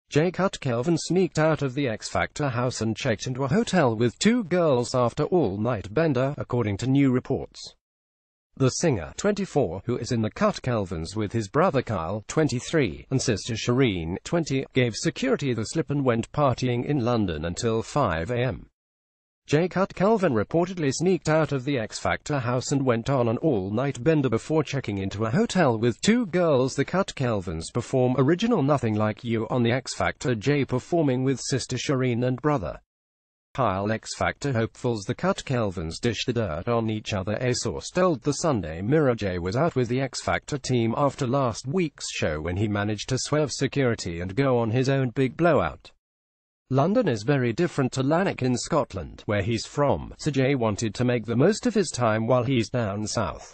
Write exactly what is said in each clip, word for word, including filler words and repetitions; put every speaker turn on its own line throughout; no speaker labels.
Jay Cutkelvin sneaked out of the X Factor house and checked into a hotel with two girls after all-night bender, according to new reports. The singer, twenty-four, who is in the Cutkelvins with his brother Kyle, twenty-three, and sister Shereen, twenty, gave security the slip and went partying in London until five a m Jay Cutkelvin reportedly sneaked out of the X Factor house and went on an all-night bender before checking into a hotel with two girls. The Cutkelvins perform original Nothing Like You on the X Factor, Jay performing with sister Shereen and brother Kyle. X Factor hopefuls the Cutkelvins dish the dirt on each other. A source told the Sunday Mirror Jay was out with the X Factor team after last week's show when he managed to swerve security and go on his own big blowout. London is very different to Lanark in Scotland, where he's from, so Jay wanted to make the most of his time while he's down south.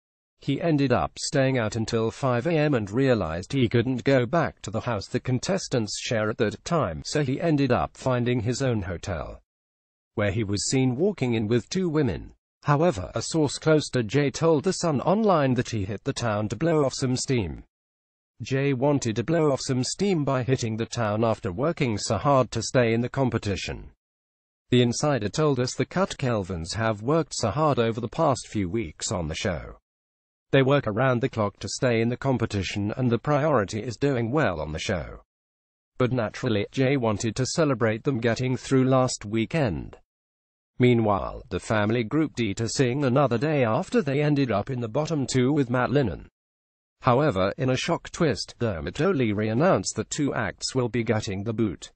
He ended up staying out until five a m and realized he couldn't go back to the house the contestants share at that time, so he ended up finding his own hotel, where he was seen walking in with two women. However, a source close to Jay told The Sun Online that he hit the town to blow off some steam. Jay wanted to blow off some steam by hitting the town after working so hard to stay in the competition. The insider told us the Cutkelvins have worked so hard over the past few weeks on the show. They work around the clock to stay in the competition, and the priority is doing well on the show. But naturally, Jay wanted to celebrate them getting through last weekend. Meanwhile, the family Group D to sing another day after they ended up in the bottom two with Matt Linen. However, in a shock twist, Dermot O'Leary announced that two acts will be getting the boot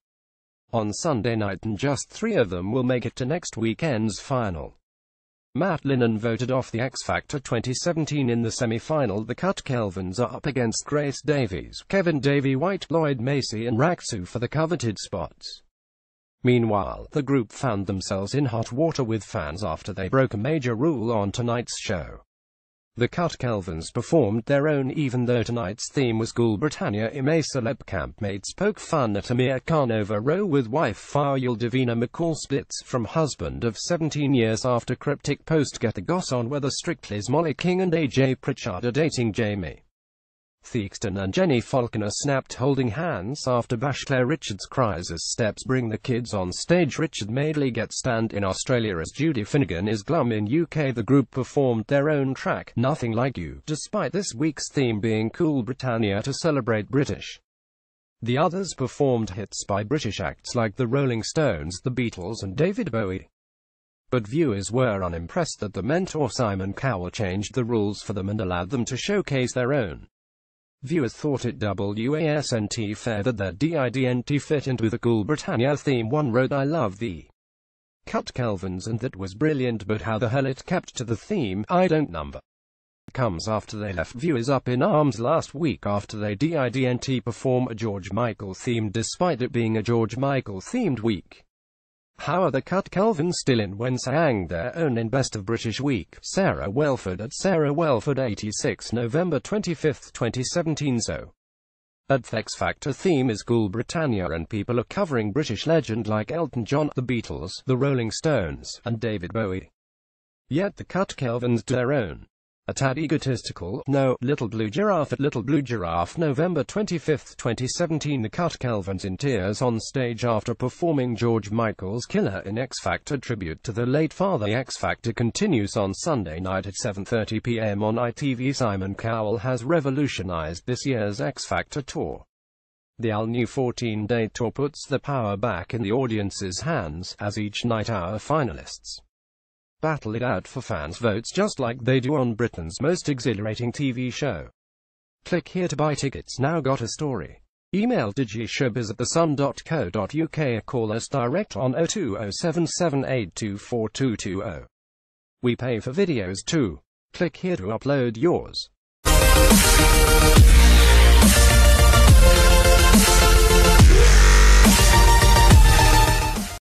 on Sunday night and just three of them will make it to next weekend's final. Matt Linen voted off the X Factor twenty seventeen in the semi-final. The Cutkelvins are up against Grace Davies, Kevin Davey White, Lloyd Macy and Raksu for the coveted spots. Meanwhile, the group found themselves in hot water with fans after they broke a major rule on tonight's show. The Cutkelvins performed their own even though tonight's theme was Cool Britannia. In a celeb campmates poke fun at Amir Khan over row with wife Faryal Davina McCall splits from husband of seventeen years after cryptic post get the goss on whether Strictly's Molly King and A J Pritchard are dating Jamie Theakston and Jenny Falconer snapped holding hands after Bash Claire Richards cries as steps bring the kids on stage. Richard Madeley gets stand in Australia as Judy Finnegan is glum in U K. The group performed their own track, Nothing Like You, despite this week's theme being Cool Britannia to celebrate British. The others performed hits by British acts like the Rolling Stones, the Beatles and David Bowie. But viewers were unimpressed that the mentor Simon Cowell changed the rules for them and allowed them to showcase their own. Viewers thought it wasn't fair that their didn't fit into the Cool Britannia theme. One wrote, "I love the Cutkelvins and that was brilliant, but how the hell it kept to the theme, I don't number." Comes after they left viewers up in arms last week after they didn't perform a George Michael theme despite it being a George Michael themed week. How are the Cutkelvins still in when sang their own in Best of British Week? Sarah Welford at Sarah Welford eighty-six, November twenty-fifth, twenty seventeen. So, at the X Factor theme is Cool Britannia and people are covering British legend like Elton John, the Beatles, the Rolling Stones, and David Bowie. Yet the Cutkelvins do their own. A tad egotistical, no, Little Blue Giraffe at Little Blue Giraffe, November twenty-fifth, twenty seventeen. The Cutkelvins in tears on stage after performing George Michael's Killer in X Factor tribute to the late father. The X Factor continues on Sunday night at seven thirty p m on I T V. Simon Cowell has revolutionized this year's X Factor tour. The all-new fourteen-day tour puts the power back in the audience's hands, as each night our finalists battle it out for fans' votes just like they do on Britain's most exhilarating T V show. Click here to buy tickets now. Got a story? Email digishowbiz at the sun dot co dot U K or call us direct on oh two oh seven seven eight two four two two oh. We pay for videos too. Click here to upload yours.